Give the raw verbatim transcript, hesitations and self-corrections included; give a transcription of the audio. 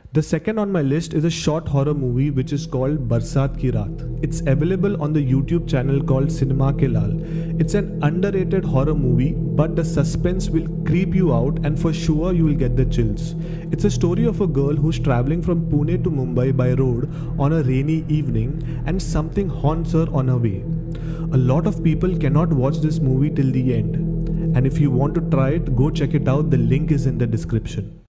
The second on my list is a short horror movie which is called Barsaat Ki Raat. It's available on the YouTube channel called Cinema Ke Lal. It's an underrated horror movie, but the suspense will creep you out and for sure you will get the chills. It's a story of a girl who's traveling from Pune to Mumbai by road on a rainy evening and something haunts her on her way. A lot of people cannot watch this movie till the end. And if you want to try it, go check it out. The link is in the description.